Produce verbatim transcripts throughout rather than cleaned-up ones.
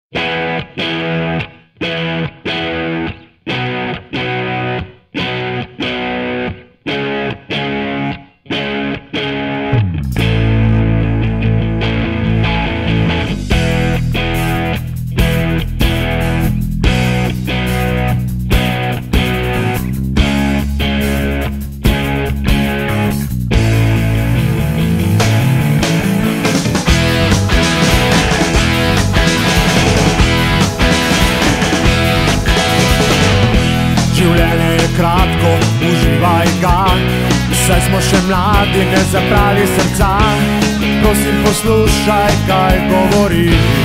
Življenje je kratko, uživaj ga, saj smo še mladi, ne zapravi srca. Prosim, poslušaj, kaj govori.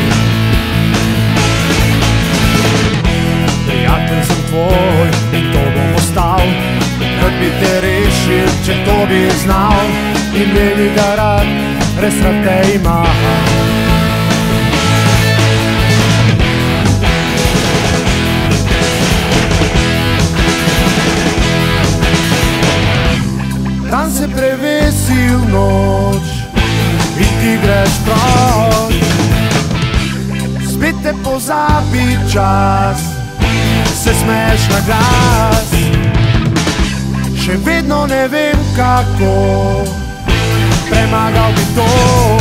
Prijatelj sem tvoj in to bom ostal, rad bi te rešil, če to bi znal. In vedi, da rad, res rad te imam. Dan se prevesi v noč in ti greš proč. Spet te pozabi čas, se smeješ na glas. Še vedno ne vem kako, premagal bi to.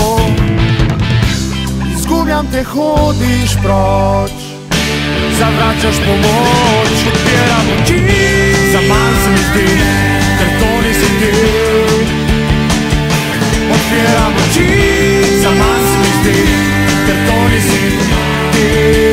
Izgubljam te, hodiš proč, zavračaš pomoč. Odpiram oči, zaman se mi zdi, ker to nisi ti. Odpiram oči, zaman se mi zdi, ker to nisi ti.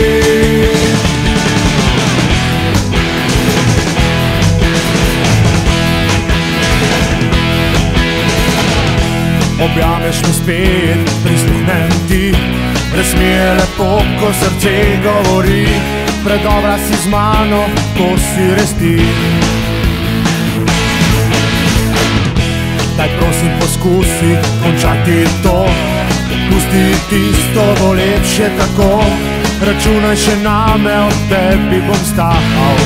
Objameš me spet, prisluhnem ti, res mi je lepo, ko srce govori. Predobra si z mano, ko si res ti. Daj prosim poskusi končati to, pusti tisto, bo lepše tako. Računaj še name, od tebi bom stal.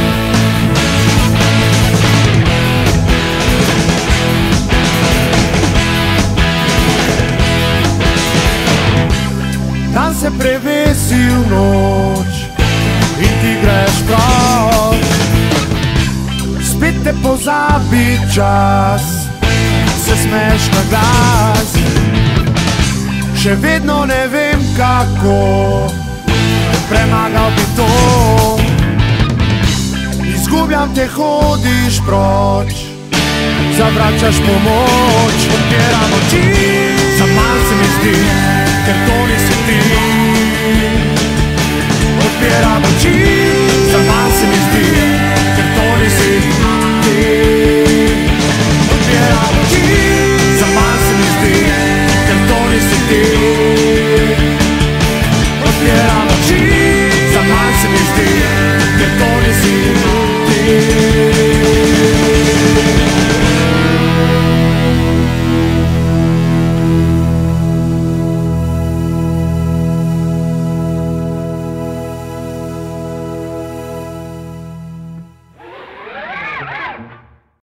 Dan se prevesi v noč in ti greš proč. Spet te pozabi čas, se smeješ na glas. Še vedno ne vem kako, premagal bi to. Izgubljam te, hodiš proč, zavračaš pomoč. Odpiram oči, zaman se mi zdi, ker to nisi ti. Odpiram oči, zaman se mi zdi, ker to nisi ti. Odpiram oči.